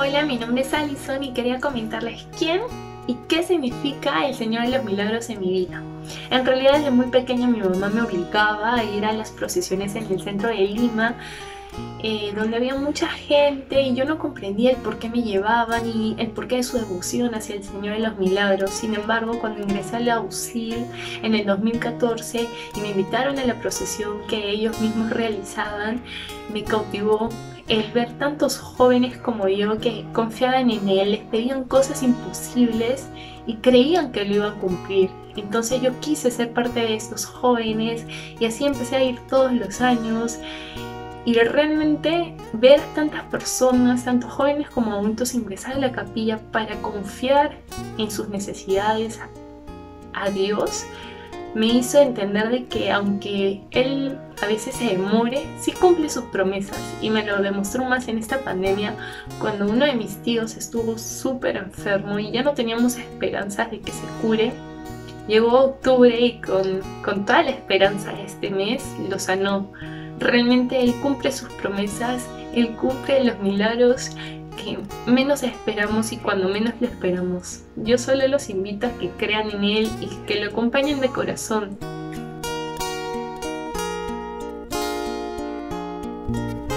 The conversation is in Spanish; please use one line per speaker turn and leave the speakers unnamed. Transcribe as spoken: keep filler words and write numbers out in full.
Hola, mi nombre es Alison y quería comentarles quién y qué significa el Señor de los Milagros en mi vida. En realidad desde muy pequeña mi mamá me obligaba a ir a las procesiones en el centro de Lima, eh, donde había mucha gente y yo no comprendía el por qué me llevaban y el porqué de su devoción hacia el Señor de los Milagros. Sin embargo, cuando ingresé a la U S I L en el dos mil catorce y me invitaron a la procesión que ellos mismos realizaban, me cautivó el ver tantos jóvenes como yo que confiaban en Él, les pedían cosas imposibles y creían que lo iban a cumplir. Entonces yo quise ser parte de estos jóvenes y así empecé a ir todos los años. Y realmente ver tantas personas, tanto jóvenes como adultos, ingresar a la capilla para confiar en sus necesidades a Dios, me hizo entender de que aunque Él a veces se demore, sí cumple sus promesas, y me lo demostró más en esta pandemia cuando uno de mis tíos estuvo súper enfermo y ya no teníamos esperanzas de que se cure. Llegó octubre y con, con toda la esperanza de este mes lo sanó. Realmente Él cumple sus promesas, Él cumple los milagros que menos esperamos y cuando menos lo esperamos. Yo solo los invito a que crean en Él y que lo acompañen de corazón.